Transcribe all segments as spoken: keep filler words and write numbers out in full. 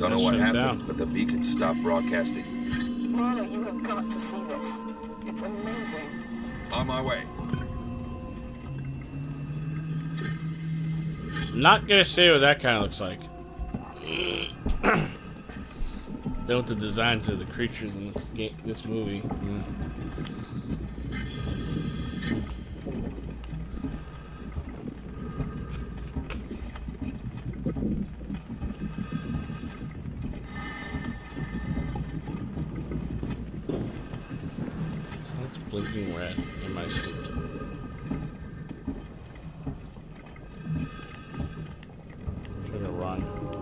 Don't know what shut happened, down. but the beacon stopped broadcasting. Marla, you have got to see this. It's amazing. On my way. Not gonna say what that kind of looks like. Then with the designs of the creatures in this game, this movie. Mm. So it's blinking red in my suit. Try to run.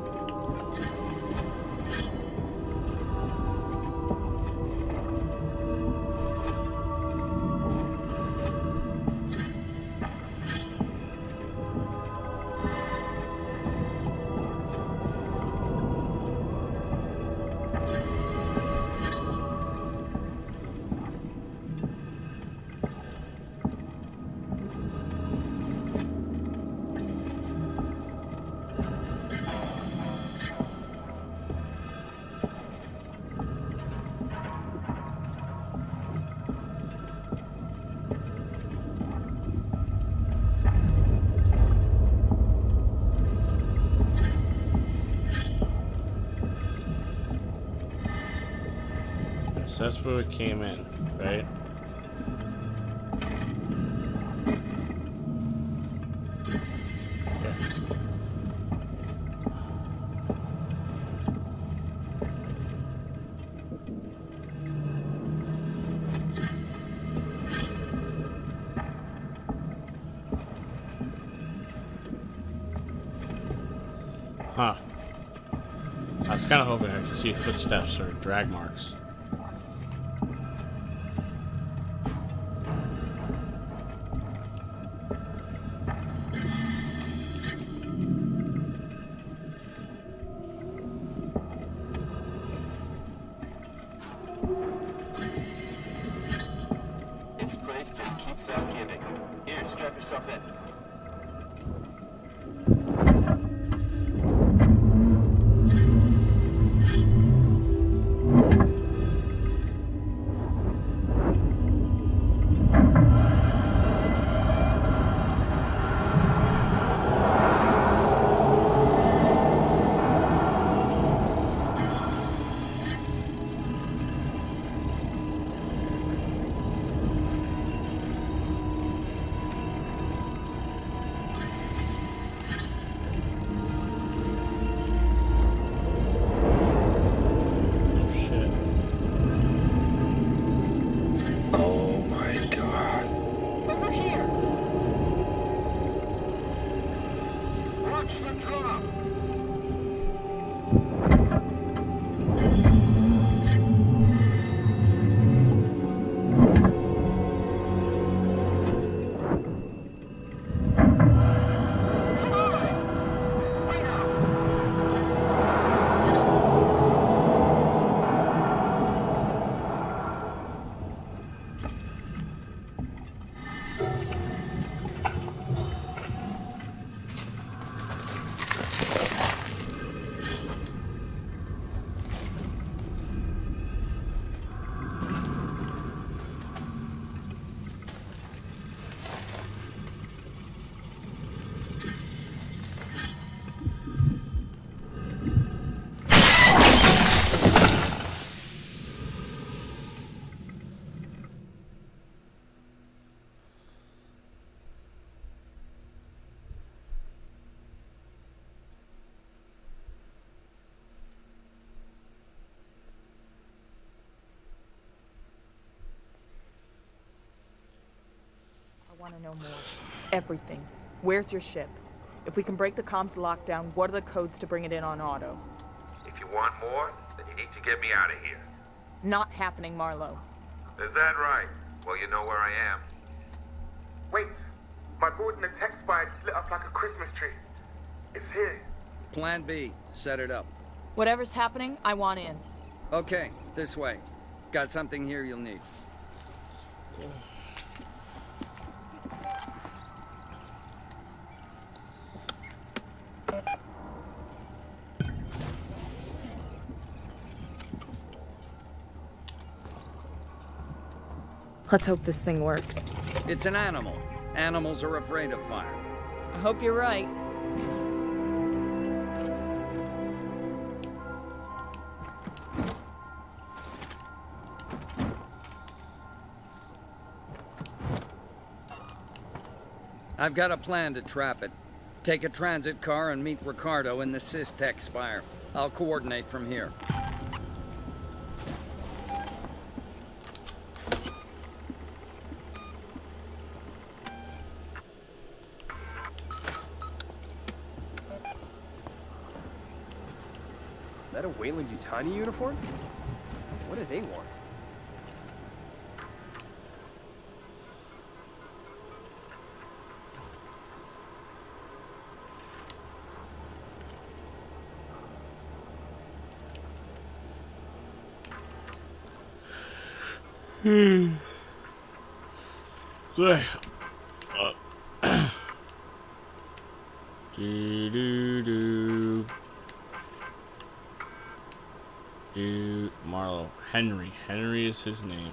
So that's where we came in, right? Yeah. Huh. I was kind of hoping I could see footsteps or drag marks. This place just keeps on giving. Here, strap yourself in. I want to know more. Everything. Where's your ship? If we can break the comms lockdown, what are the codes to bring it in on auto? If you want more, then you need to get me out of here. Not happening, Marlowe. Is that right? Well, you know where I am. Wait. My board in the tech spire just lit up like a Christmas tree. It's here. Plan B. Set it up. Whatever's happening, I want in. Okay, this way. Got something here you'll need. Let's hope this thing works. It's an animal. Animals are afraid of fire. I hope you're right. I've got a plan to trap it. Take a transit car and meet Ricardo in the Systech Spire. I'll coordinate from here. Is that a Weyland-Yutani uniform? What do they want? Hmm. Good. Uh. do do do. Do Marlowe. Henry. Henry is his name.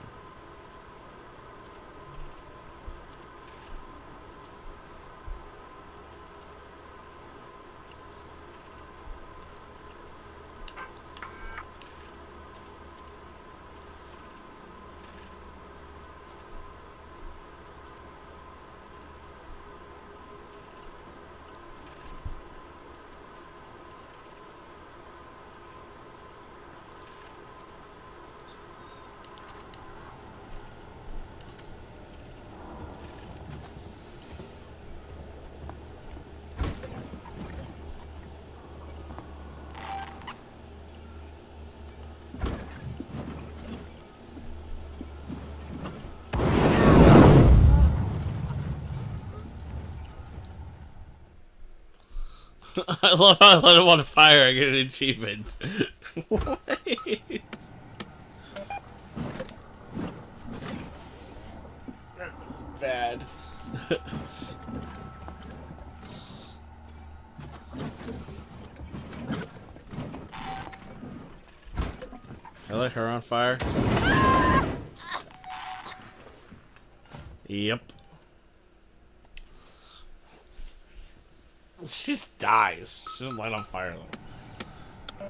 I love how I let him on fire. I get an achievement. What? Bad. I let her on fire. Yep. She just dies. She doesn't light on fire though.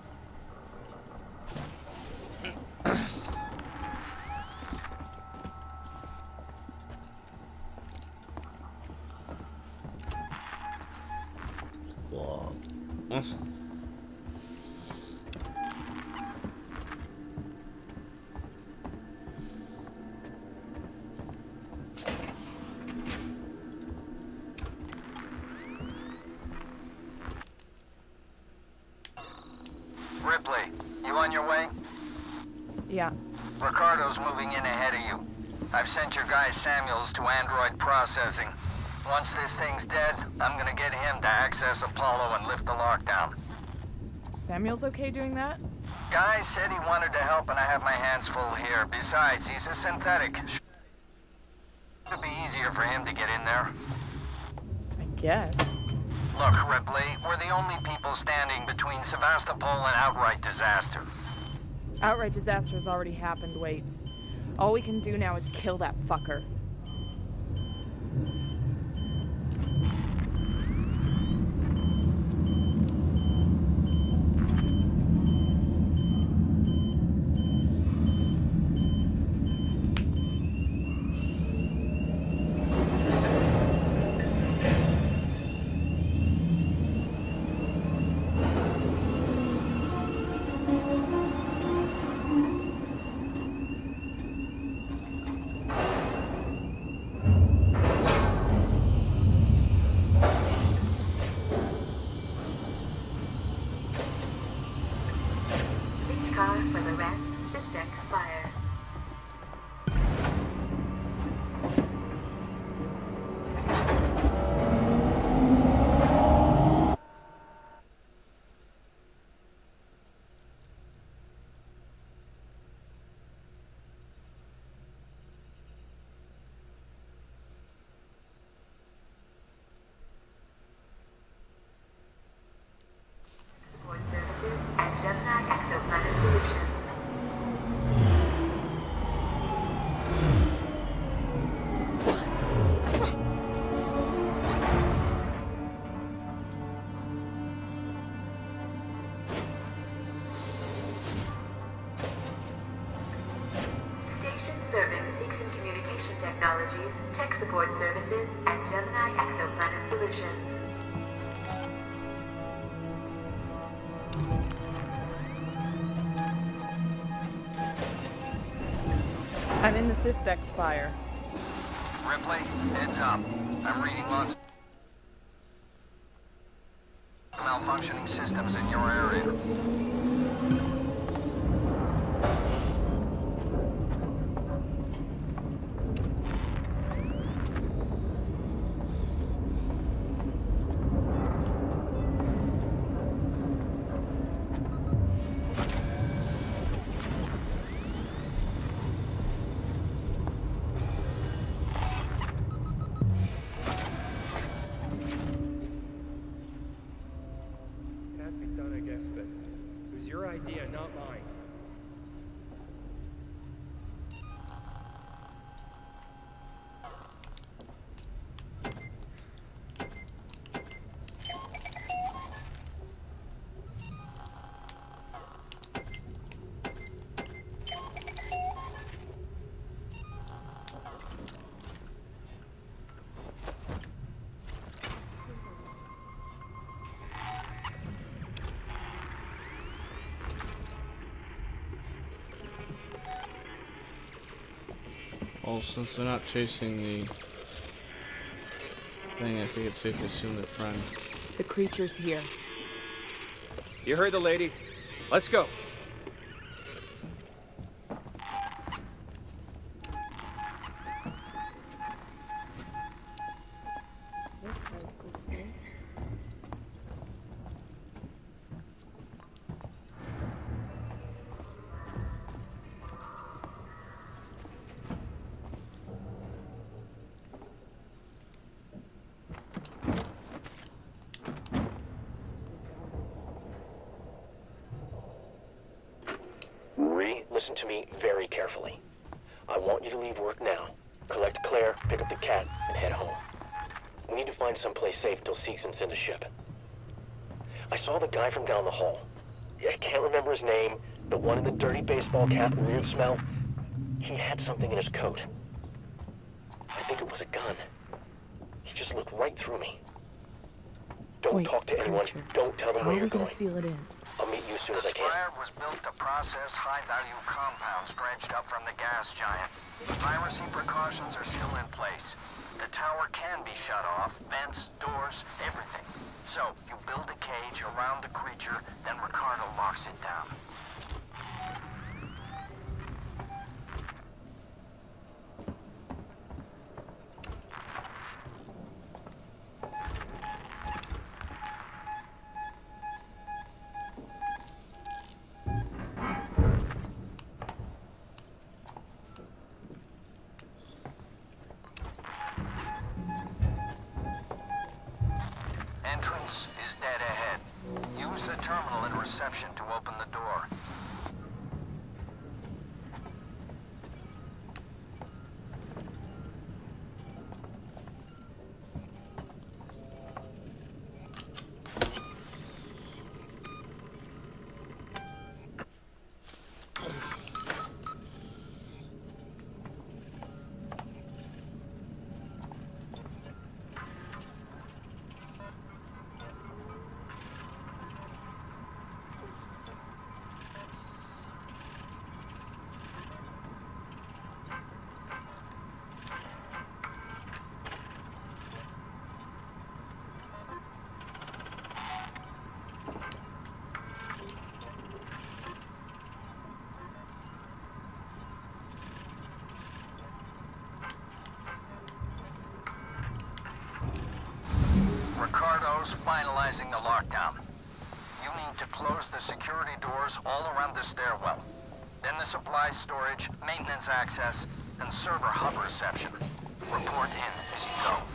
Ripley, you on your way? Yeah. Ricardo's moving in ahead of you. I've sent your guy Samuels to android processing. Once this thing's dead, I'm gonna get him to access Apollo and lift the lockdown. Samuel's okay doing that? Guy said he wanted to help and I have my hands full here. Besides, he's a synthetic. Should be easier for him to get in there. I guess. Look, Ripley, we're the only people standing between Sevastopol and outright disaster. Outright disaster has already happened, Waits. All we can do now is kill that fucker. Technologies, Tech Support Services, and Gemini Exoplanet Solutions. I'm in the Systex spire. Ripley, heads up. I'm reading lots of malfunctioning systems in your area. But it was your idea, not mine. Well, since they're not chasing the thing, I think it's safe to assume they're friends. The creature's here. You heard the lady. Let's go. Listen to me very carefully. I want you to leave work now. Collect Claire, pick up the cat, and head home. We need to find someplace safe till Seegson send a ship. I saw the guy from down the hall. I can't remember his name, the one in the dirty baseball cap and weird smell. He had something in his coat. I think it was a gun. He just looked right through me. Don't Wait, talk to anyone. creature. Don't tell them How where are you're we gonna going. seal it in? I'll meet you as soon The as I can. spire was built to process high-value compounds dredged up from the gas giant. Piracy precautions are still in place. The tower can be shut off, vents, doors, everything. So, you build a cage around the creature, then Ricardo locks it down. Entrance is dead ahead. Use the terminal in reception to open the door. Ricardo's finalizing the lockdown. You need to close the security doors all around the stairwell. Then the supply storage, maintenance access, and server hub reception. Report in as you go.